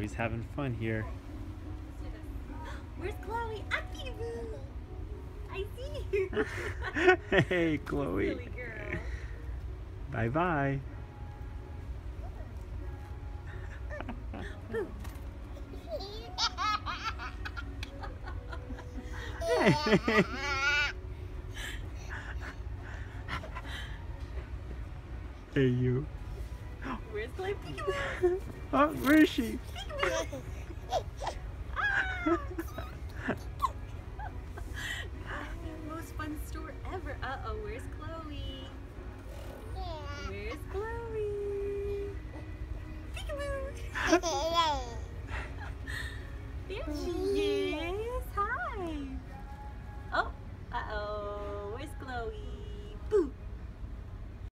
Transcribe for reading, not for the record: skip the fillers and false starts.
Chloe's having fun here. Where's Chloe? Ah, peekaboo! I see you. Hey, Chloe. Silly girl. Bye-bye. Boo. Hey, you. Where's Chloe? Peekaboo! Oh, where is she? Peekaboo! Ah! Most fun store ever. Uh-oh, where's Chloe? Where's Chloe? Peekaboo!